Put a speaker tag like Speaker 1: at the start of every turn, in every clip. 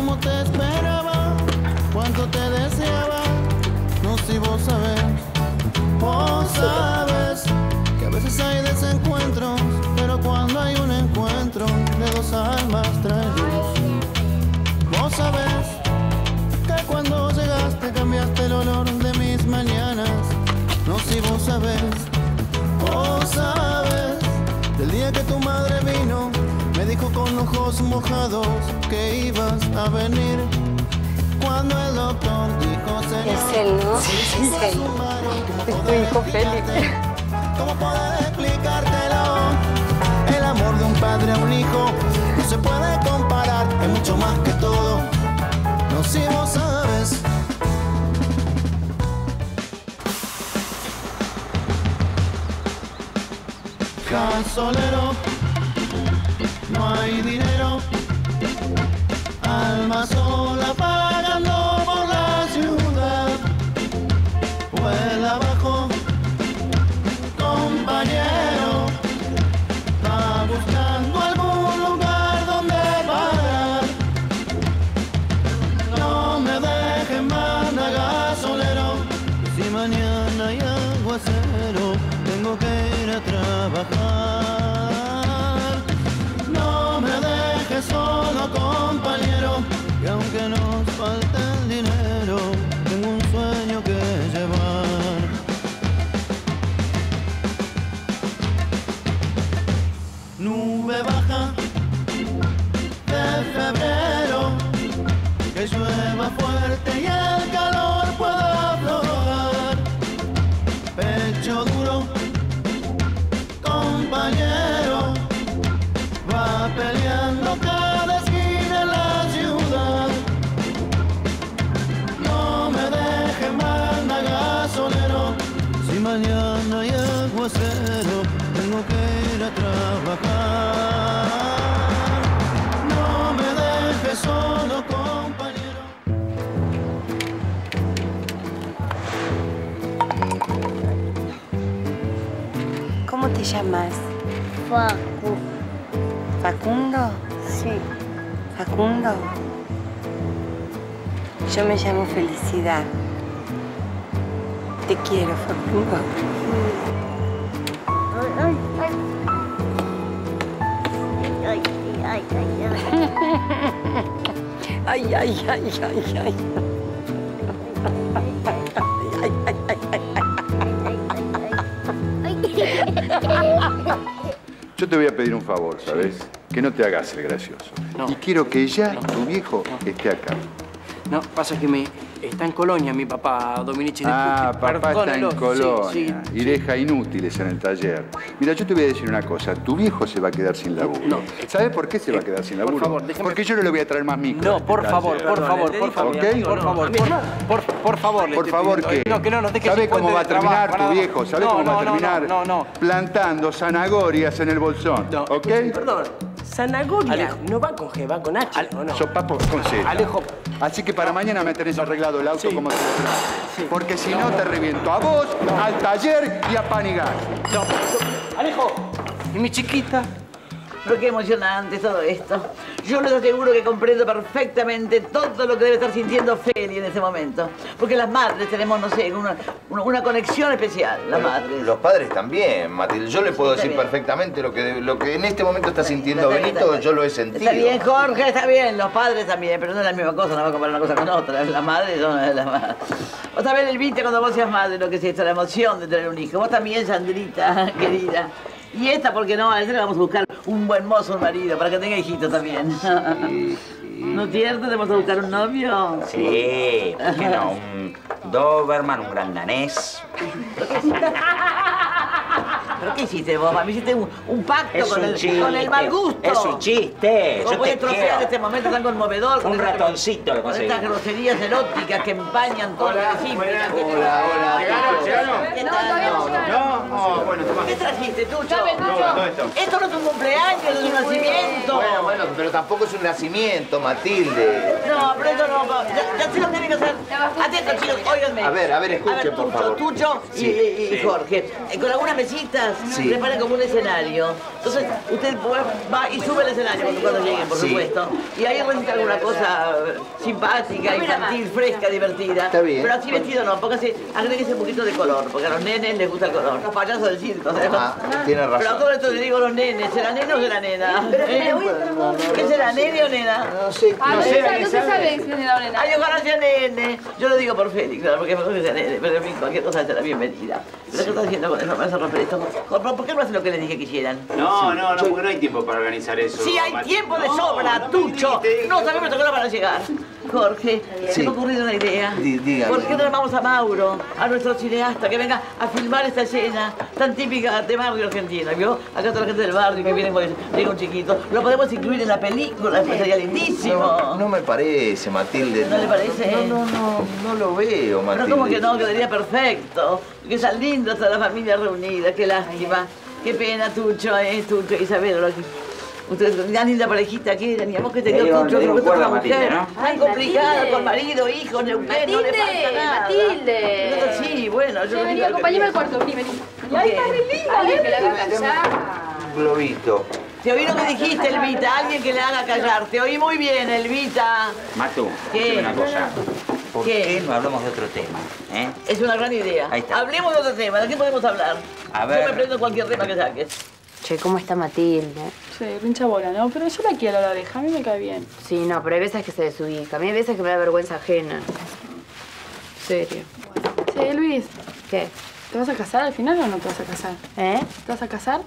Speaker 1: cómo te esperaba, cuánto te deseaba. No, si vos sabes que a veces hay desencuentros, pero cuando hay un encuentro de dos almas trae luz. Vos sabés que cuando llegaste cambiaste el olor de mis mañanas. No, si vos sabés del día que tu madre vino, me dijo con ojos mojados que ibas a venir. Cuando el doctor dijo señor,
Speaker 2: es él, ¿no?
Speaker 1: Sí,
Speaker 2: es él.
Speaker 1: Es tu hijo Felipe. ¿Cómo poder explicártelo? El amor de un padre a un hijo no se puede comparar, es mucho más que todo. No, si vos sabes. Gasolero, no hay dinero, alma sola pagando por la ciudad. Vuela abajo, compañero, va buscando algún lugar donde parar. No me dejen más, gasolero, si mañana hay aguacero, tengo que ir a trabajar. No me dejes solo, compañero, que aunque nos falte el dinero, tengo un sueño que llevar. Nube baja de febrero, que llueva fuerte y el calor pueda aflojar. Pecho duro, compañero, va peleando cada esquina en la ciudad. No me deje más, gasolero, si mañana hay aguacero, tengo que ir a trabajar. No me deje solo, compañero.
Speaker 2: ¿Cómo te llamas? ¿Facundo?
Speaker 3: Sí.
Speaker 2: ¿Facundo? Yo me llamo Felicidad. Te quiero, Facundo. Ay, ay, ay, ay, ay, ay.
Speaker 4: Yo te voy a pedir un favor, ¿sabes? Que no te hagas el gracioso.
Speaker 5: No.
Speaker 4: Y quiero que ya tu viejo esté acá.
Speaker 5: No, pasa que está en Colonia mi papá, Dominici.
Speaker 4: Ah, papá está en Colonia
Speaker 5: sí,
Speaker 4: y deja inútiles en el taller. Mira, yo te voy a decir una cosa. Tu viejo se va a quedar sin laburo.
Speaker 5: No.
Speaker 4: ¿Sabes por qué se va a quedar sin laburo?
Speaker 5: Por favor, déjame...
Speaker 4: Porque yo no le voy a traer más micro.
Speaker 5: No, por favor, por favor, por favor.
Speaker 4: ¿Ok?
Speaker 5: Por favor, por favor.
Speaker 4: Por favor, ¿qué?
Speaker 5: No, que no nos dejes
Speaker 4: ¿Sabes
Speaker 5: sin
Speaker 4: cómo va a
Speaker 5: fuente de
Speaker 4: terminar
Speaker 5: trabajo,
Speaker 4: tu
Speaker 5: nada.
Speaker 4: viejo? ¿Sabes cómo va a terminar?
Speaker 5: No.
Speaker 4: Plantando zanahorias en el bolsón.
Speaker 5: No.
Speaker 4: ¿Ok?
Speaker 5: Perdón.
Speaker 2: Zanahoria.
Speaker 5: Alejo.
Speaker 2: No va con G, va con H, ¿o no?
Speaker 4: Sopapo con Z.
Speaker 5: Alejo.
Speaker 4: Así que para mañana me tenés arreglado el auto
Speaker 5: Sí.
Speaker 4: como te lo traje. Porque si no, te reviento a vos, al taller y a pan y gas.
Speaker 5: No. Alejo. ¿Y mi chiquita?
Speaker 6: Pero qué emocionante todo esto. Yo les aseguro que comprendo perfectamente todo lo que debe estar sintiendo Feli en ese momento. Porque las madres tenemos, no sé, una conexión especial, las madres.
Speaker 7: Los padres también, Matilde. Yo le puedo decir perfectamente lo que en este momento está sintiendo Benito, yo lo he sentido.
Speaker 6: Está bien, Jorge, está bien. Los padres también, pero no es la misma cosa, no va a comparar una cosa con otra. Las madres son las madres. Vos sabés, Elvita, cuando vos seas madre, lo que es esto, la emoción de tener un hijo. Vos también, Sandrita, querida. Y esta, ¿por qué no? A esta le vamos a buscar un buen mozo, un marido, para que tenga hijitos también.
Speaker 7: Sí, sí.
Speaker 6: ¿No es cierto? ¿Te vamos a buscar un novio?
Speaker 8: Sí, ¿por qué no? Un Doberman, un gran danés.
Speaker 6: ¿Pero qué hiciste vos? Me hiciste un pacto
Speaker 8: Es
Speaker 6: con
Speaker 8: un chiste.
Speaker 6: con el mal gusto.
Speaker 8: Es un chiste.
Speaker 6: ¿Cómo
Speaker 8: Yo
Speaker 6: puedes
Speaker 8: te
Speaker 6: trocear
Speaker 8: quiero.
Speaker 6: este momento tan conmovedor?
Speaker 8: Un ratoncito lo
Speaker 6: con
Speaker 8: conseguí.
Speaker 6: estas groserías eróticas que empañan todo lo que simple.
Speaker 7: Hola.
Speaker 6: ¿Llegaron? ¿Qué tal?
Speaker 7: No, bueno, toma.
Speaker 6: ¿Qué trajiste, Tucho?
Speaker 7: Todo esto.
Speaker 6: Esto no es un cumpleaños, es un nacimiento.
Speaker 7: Bueno, Bueno, pero tampoco es un nacimiento, Matilde.
Speaker 6: No, pero esto no, ya se lo tienen que hacer. Atentos, chicos, óiganme.
Speaker 7: A ver, escuche, por favor.
Speaker 6: Tucho y Jorge. Con algunas mesitas preparan como un escenario. Entonces, usted va y sube al escenario cuando lleguen, por supuesto. Y ahí recita alguna cosa simpática, infantil, fresca, divertida.
Speaker 7: Está bien.
Speaker 6: Pero así vestido no, póngase, agréguese un poquito de color, porque a los nenes les gusta el color. Los payasos del circo, ¿sabes?
Speaker 7: Tiene razón.
Speaker 6: Pero a todo esto le digo a los nenes, ¿será nene o será nena? ¿Qué será, nene o nena?
Speaker 7: No sé.
Speaker 3: No se sabe si nena o nena.
Speaker 6: Ay, ojalá sea nene. Yo lo digo por Félix, claro, porque mejor que sea nene, pero en fin, cualquier cosa será bienvenida. ¿Pero qué estás haciendo con eso? ¿Me vas a romper esto? ¿Por qué no hacen lo que les dije que hicieran?
Speaker 9: No, porque no hay tiempo para organizar eso.
Speaker 6: Sí, hay tiempo de sobra, Tucho. No sabemos a qué hora van a llegar. Jorge, se me ha ocurrido una idea.
Speaker 7: Dígame.
Speaker 6: ¿Por qué no llamamos a Mauro, a nuestro cineasta, que venga a filmar esta escena tan típica de barrio argentino? ¿Vio? Acá toda la gente del barrio que viene cuando llega un chiquito. Lo podemos incluir en la película, sería lindísimo.
Speaker 7: No me parece, Matilde.
Speaker 6: ¿No le parece?
Speaker 7: No lo veo, Matilde.
Speaker 6: Pero ¿cómo que no? Quedaría perfecto. Que está linda toda la familia reunida. Qué lástima. Qué pena, Tucho, Tucho, Isabel. Ustedes, una linda parejita que eran, y a vos que tenías Tucho, que fue una mujer tan complicada, con marido, hijos, Neuquén, no le falta nada.
Speaker 3: Matilde.
Speaker 6: Sí, bueno, yo...
Speaker 3: Vení, acompáñame al cuarto, vení. Ay, está re linda. Alguien que la haga callar.
Speaker 7: Globito.
Speaker 6: Te oí lo que dijiste, Elvita, alguien que le haga callar. Te oí muy bien, Elvita.
Speaker 8: Matu,
Speaker 6: ¿Qué?
Speaker 8: dime una cosa. ¿Por
Speaker 6: ¿Qué?
Speaker 8: qué no hablamos de otro tema?
Speaker 6: Es una gran idea.
Speaker 8: Ahí está.
Speaker 6: Hablemos de otro tema. ¿De qué podemos hablar?
Speaker 8: A ver.
Speaker 6: Yo me prendo cualquier tema que saques.
Speaker 2: Che, ¿cómo está Matilde?
Speaker 3: Sí, rincha bola, ¿no? Pero yo la quiero a la oreja, a mí me cae bien.
Speaker 2: Sí, no, pero hay veces que se desubica. A mí hay veces que me da vergüenza ajena. Serio.
Speaker 3: Sí, Luis,
Speaker 2: ¿Qué?
Speaker 3: ¿te vas a casar al final o no te vas a casar?
Speaker 2: ¿Eh?
Speaker 3: ¿Te vas a casar?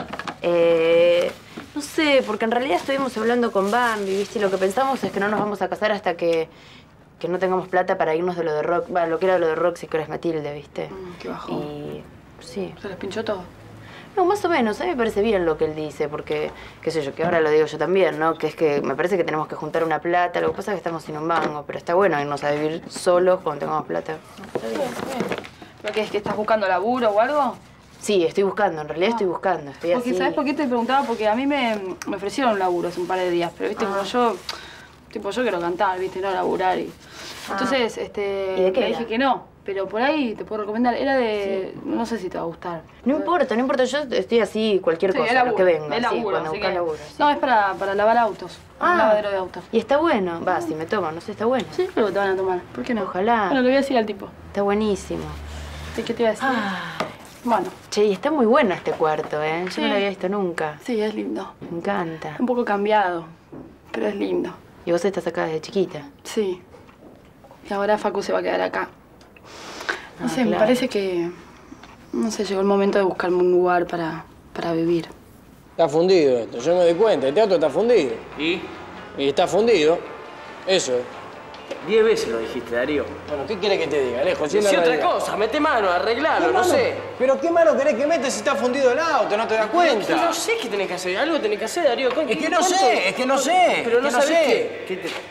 Speaker 2: No sé, porque en realidad estuvimos hablando con Bambi, ¿viste? Y lo que pensamos es que no nos vamos a casar hasta que no tengamos plata para irnos de lo de Rock. Bueno, lo que era lo de Roxy, que ahora es Matilde, ¿viste?
Speaker 3: Qué bajón.
Speaker 2: Y... sí.
Speaker 3: ¿Se los pinchó todo?
Speaker 2: No, más o menos. A mí me parece bien lo que él dice, porque, qué sé yo, que ahora lo digo yo también, ¿no? Que es que me parece que tenemos que juntar una plata. Lo que pasa es que estamos sin un mango, pero está bueno irnos a vivir solos cuando tengamos plata.
Speaker 3: Está bien. ¿Pero qué es que estás buscando laburo o algo?
Speaker 2: Sí, estoy buscando, en realidad estoy buscando. Estoy
Speaker 3: Porque,
Speaker 2: así...
Speaker 3: ¿sabes por qué te preguntaba? Porque a mí me ofrecieron un laburo hace un par de días, pero, ¿viste? Como yo quiero cantar, ¿viste? No laburar y... Entonces,
Speaker 2: ¿Y de qué
Speaker 3: le
Speaker 2: era?
Speaker 3: dije que no, pero por ahí te puedo recomendar. Era de... Sí. No sé si te va a gustar.
Speaker 2: No importa, yo estoy así, cualquier
Speaker 3: Sí,
Speaker 2: cosa,
Speaker 3: es laburo,
Speaker 2: lo que venga.
Speaker 3: es laburo,
Speaker 2: sí, cuando
Speaker 3: así
Speaker 2: buscas
Speaker 3: que...
Speaker 2: laburo. Sí.
Speaker 3: No, es para lavar autos. Un lavadero de autos.
Speaker 2: Y está bueno. Va, si me toman, no sé, está bueno.
Speaker 3: Sí, creo que te van a tomar. ¿Por qué no?
Speaker 2: Ojalá.
Speaker 3: Bueno, le voy a decir al tipo.
Speaker 2: Está buenísimo.
Speaker 3: ¿Sí, qué te iba a decir? Bueno.
Speaker 2: Che, y está muy bueno este cuarto, ¿eh? Yo
Speaker 3: Sí.
Speaker 2: no lo había visto nunca.
Speaker 3: Sí, es lindo.
Speaker 2: Me encanta.
Speaker 3: Un poco cambiado, pero es lindo.
Speaker 2: ¿Y vos estás acá desde chiquita?
Speaker 3: Sí. Y ahora Facu se va a quedar acá. No sé, me
Speaker 2: claro.
Speaker 3: parece que... No sé, llegó el momento de buscarme un lugar para vivir.
Speaker 10: Está fundido esto, yo me doy cuenta, el teatro está fundido.
Speaker 5: ¿Y?
Speaker 10: Y está fundido, eso.
Speaker 5: 10 veces lo dijiste, Darío.
Speaker 10: Bueno, ¿qué quiere que te diga, Alejo?
Speaker 5: Decí otra cosa, mete mano, arreglalo, no sé.
Speaker 10: ¿Pero qué mano querés que metas si está fundido el auto? ¿No te das cuenta?
Speaker 5: Es que no sé qué tenés que hacer, algo tenés que hacer, Darío.
Speaker 10: Es que no sé, es que no sé.
Speaker 5: Pero no
Speaker 10: que no
Speaker 5: sabés
Speaker 10: sé.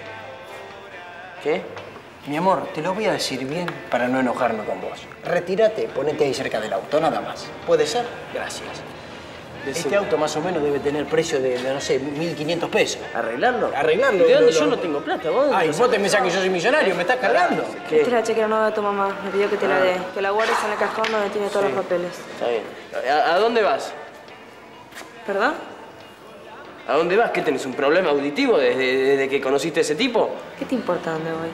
Speaker 5: ¿Qué?
Speaker 10: Mi amor, te lo voy a decir bien para no enojarme con vos. Retírate, ponete ahí cerca del auto, nada más. ¿Puede ser? Gracias. Este auto más o menos debe tener precio de no sé, 1.500 pesos.
Speaker 5: ¿Arreglarlo?
Speaker 10: Arreglarlo.
Speaker 5: ¿Y de dónde yo no tengo plata? ¿Vos?
Speaker 10: Ay, vos te pensás que yo soy millonario, ¿me estás cargando?
Speaker 5: ¿Qué?
Speaker 11: Esta es la chequera nueva de tu mamá. Me pidió que te la dé. Que la guardes en el cajón donde tiene todos los papeles.
Speaker 5: Está bien. ¿A dónde vas?
Speaker 11: ¿Verdad?
Speaker 5: ¿A dónde vas? ¿Qué tenés un problema auditivo desde que conociste a ese tipo?
Speaker 11: ¿Qué te importa dónde voy?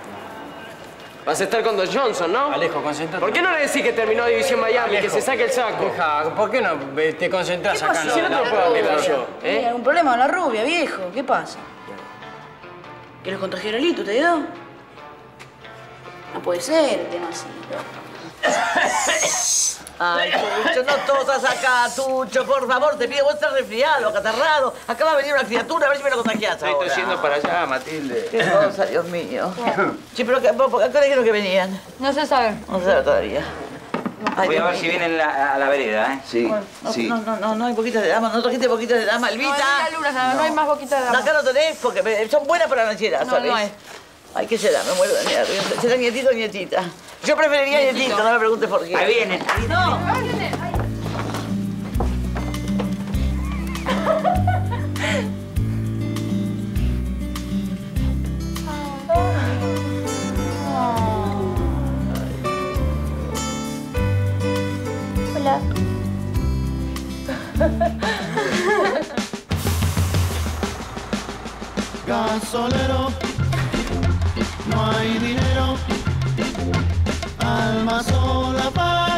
Speaker 5: Vas a estar con Don Johnson, ¿no?
Speaker 10: Alejo, concentrate.
Speaker 5: ¿Por qué no le decís que terminó División Miami, que se saque el saco?
Speaker 10: Hija, ¿por qué no te concentrás acá?
Speaker 5: Si no te lo puedo arreglar yo, ¿eh?
Speaker 12: ¿Algún problema con la rubia, viejo? ¿Qué pasa? ¿Que los contagió el hito, te dio? No puede ser el tema así.
Speaker 6: Ay, Tucho, no tosas acá, Tucho, por favor, te pido, vos estás resfriado, acatarrado. Acaba de venir una criatura, a ver si me lo contagiás
Speaker 7: Estoy
Speaker 6: ahora.
Speaker 7: yendo para allá, Matilde.
Speaker 6: Qué cosa, Dios mío. Sí, pero ¿a qué hora dijeron que venían?
Speaker 3: No se sabe.
Speaker 6: No se sabe todavía. Ay,
Speaker 8: Voy a
Speaker 6: Dios
Speaker 8: ver si
Speaker 6: mío.
Speaker 8: vienen a la vereda, ¿eh?
Speaker 7: Sí, sí.
Speaker 6: No, hay poquitas de dama, no trajiste poquitas de dama, Elvita.
Speaker 3: No hay más boquita de
Speaker 6: No,
Speaker 3: dama.
Speaker 6: acá no tenés, porque son buenas para la ansiedad,
Speaker 3: No,
Speaker 6: ¿sabes?
Speaker 3: no hay.
Speaker 6: Ay, ¿qué será? Me muero de nervios. ¿Será nietito o nietita? Yo preferiría nietito, no me preguntes por qué.
Speaker 8: Ahí vienen.
Speaker 6: No.
Speaker 1: Gasolero, no hay dinero, alma sola para